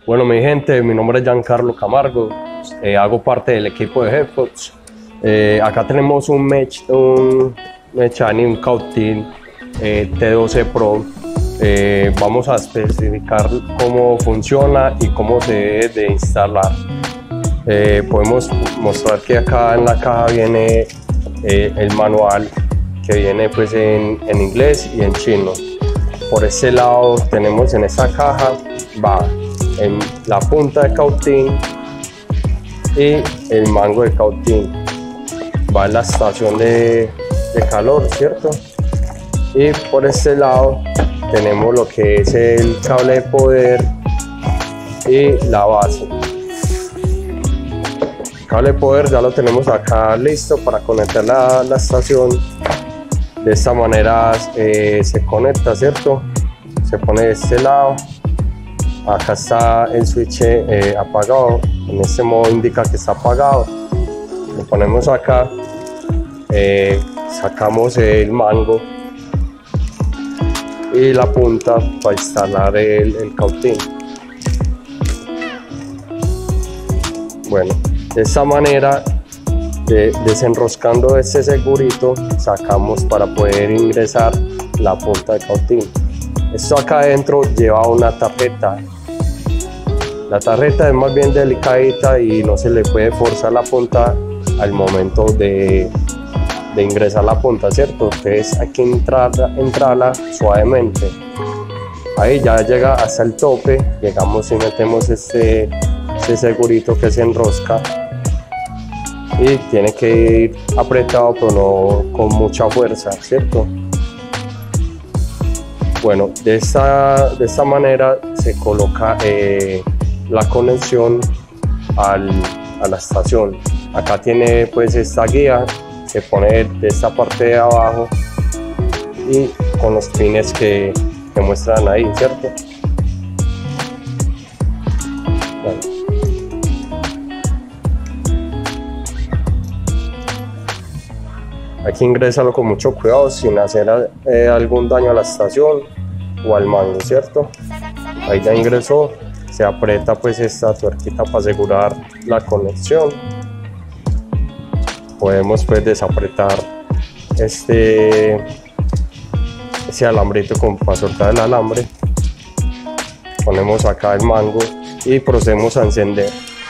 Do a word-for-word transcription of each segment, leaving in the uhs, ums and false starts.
Bueno, mi gente, mi nombre es Giancarlo Camargo, eh, hago parte del equipo de Headfox. Eh, acá tenemos un, Mech, un Mechani, un Cautin eh, T doce Pro. Eh, vamos a especificar cómo funciona y cómo se debe de instalar. Eh, podemos mostrar que acá en la caja viene eh, el manual, que viene pues en, en inglés y en chino. Por este lado tenemos en esta caja, va en la punta de Cautin y el mango de Cautin, va en la estación de, de calor, ¿cierto? Y por este lado tenemos lo que es el cable de poder y la base. El cable de poder ya lo tenemos acá listo para conectar la, la estación. De esta manera eh, se conecta, ¿cierto? Se pone de este lado. Acá está el switch eh, apagado. En este modo indica que está apagado. Lo ponemos acá. Eh, sacamos el mango y la punta para instalar el, el Cautin. Bueno, de esta manera, de, desenroscando este segurito, sacamos para poder ingresar la punta de Cautin. Esto acá adentro lleva una tarjeta. La tarjeta es más bien delicadita y no se le puede forzar la punta al momento de, de ingresar la punta, ¿cierto? Entonces hay que entrar, entrarla suavemente. Ahí ya llega hasta el tope, llegamos y metemos este, este segurito que se enrosca y tiene que ir apretado pero no con mucha fuerza, ¿cierto? Bueno, de esta, de esta manera se coloca eh, la conexión al, a la estación. Acá tiene pues esta guía, se pone de esta parte de abajo y con los pines que, que muestran ahí, ¿cierto? Bueno. Hay que ingresarlo con mucho cuidado sin hacer eh, algún daño a la estación o al mango, ¿cierto? Ahí ya ingresó, se aprieta pues esta tuerquita para asegurar la conexión. Podemos pues desapretar este, ese alambrito como para soltar el alambre. Ponemos acá el mango y procedemos a encender.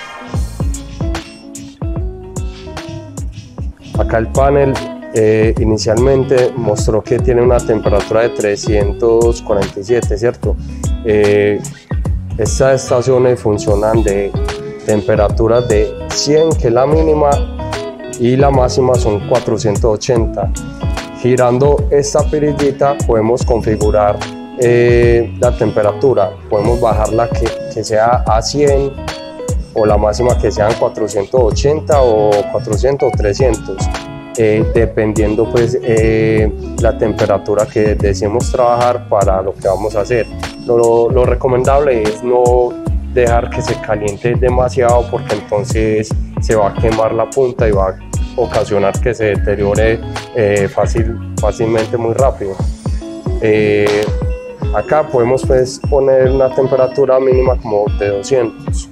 Acá el panel Eh, inicialmente mostró que tiene una temperatura de trescientos cuarenta y siete, ¿cierto? Eh, estas estaciones funcionan de temperaturas de cien, que es la mínima, y la máxima son cuatrocientos ochenta. Girando esta perillita podemos configurar eh, la temperatura, podemos bajarla que, que sea a cien o la máxima que sean cuatrocientos ochenta o cuatrocientos o trescientos. Eh, dependiendo pues eh, la temperatura que deseemos trabajar para lo que vamos a hacer. Lo, lo recomendable es no dejar que se caliente demasiado, porque entonces se va a quemar la punta y va a ocasionar que se deteriore eh, fácil, fácilmente muy rápido. Eh, acá podemos pues poner una temperatura mínima como de doscientos.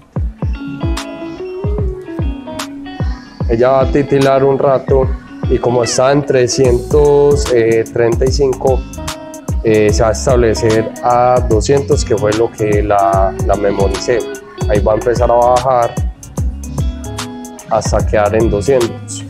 Ella va a titilar un rato y como está en trescientos treinta y cinco, eh, se va a establecer a doscientos, que fue lo que la, la memoricé. Ahí va a empezar a bajar hasta quedar en doscientos.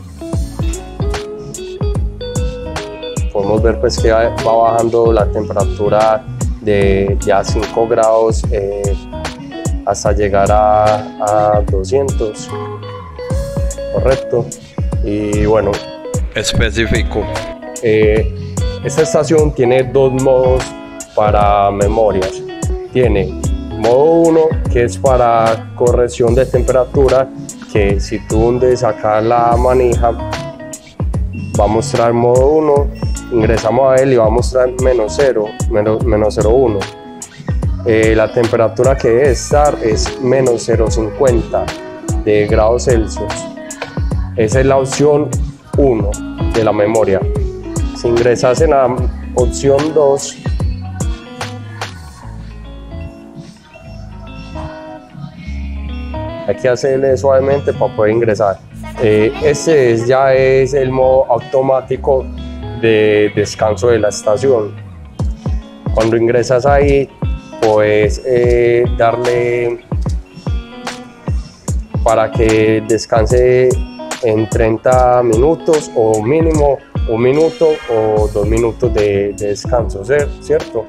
Podemos ver pues que va bajando la temperatura de ya cinco grados eh, hasta llegar a, a doscientos. Correcto. Y bueno, especifico. Eh, esta estación tiene dos modos para memorias. Tiene modo uno, que es para corrección de temperatura, que si tú hundes acá la manija va a mostrar modo uno, ingresamos a él y va a mostrar menos cero, menos, menos cero punto uno. Eh, la temperatura que debe estar es menos cero punto cincuenta de grados Celsius. Esa es la opción uno de la memoria. Si ingresas en la opción dos, hay que hacerle suavemente para poder ingresar. Eh, este es, ya es el modo automático de descanso de la estación. Cuando ingresas ahí, puedes eh, darle para que descanse en treinta minutos o mínimo un minuto o dos minutos de, de descanso, ¿cierto?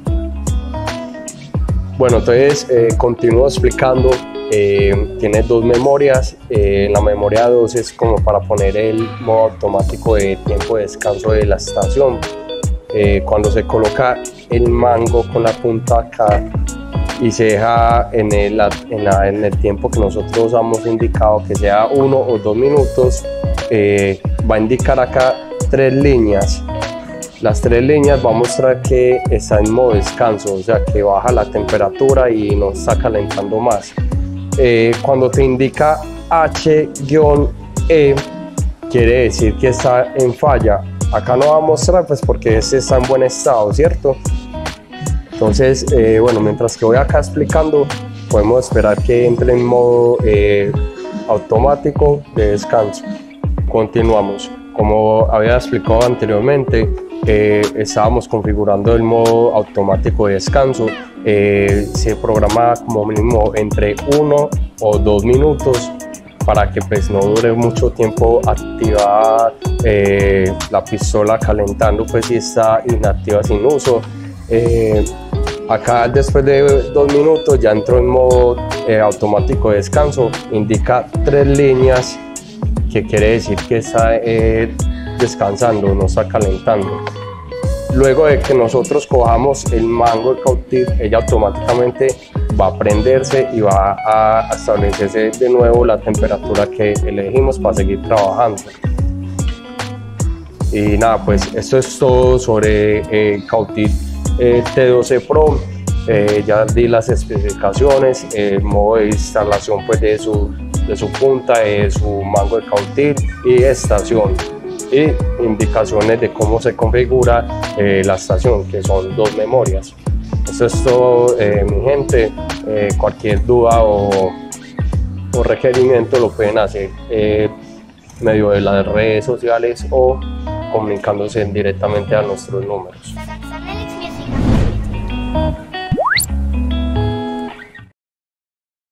Bueno, entonces eh, continúo explicando. Eh, tiene dos memorias. Eh, la memoria dos es como para poner el modo automático de tiempo de descanso de la estación. Eh, cuando se coloca el mango con la punta acá y se deja en el, en, la, en el tiempo que nosotros hemos indicado, que sea uno o dos minutos, eh, va a indicar acá tres líneas. Las tres líneas va a mostrar que está en modo descanso, o sea que baja la temperatura y no está calentando más. Eh, cuando te indica H E, quiere decir que está en falla. Acá no va a mostrar pues porque este está en buen estado, ¿cierto? Entonces, eh, bueno, mientras que voy acá explicando, podemos esperar que entre en modo eh, automático de descanso. Continuamos. Como había explicado anteriormente, eh, estábamos configurando el modo automático de descanso. Eh, se programa como mínimo entre uno o dos minutos para que pues no dure mucho tiempo activada eh, la pistola calentando, pues si está inactiva sin uso. Eh, acá después de dos minutos ya entró en modo eh, automático de descanso, indica tres líneas, que quiere decir que está eh, descansando, no está calentando. Luego de que nosotros cojamos el mango de cautiv, ella automáticamente va a prenderse y va a establecerse de nuevo la temperatura que elegimos para seguir trabajando. Y nada, pues esto es todo sobre eh, Cautiv eh, T doce Pro. Eh, ya di las especificaciones, el modo de instalación pues de su, de su punta, de su mango de cautiv y estación, y indicaciones de cómo se configura eh, la estación, que son dos memorias. Esto es todo, eh, mi gente. Eh, cualquier duda o, o requerimiento lo pueden hacer eh, medio de las redes sociales o comunicándose directamente a nuestros números.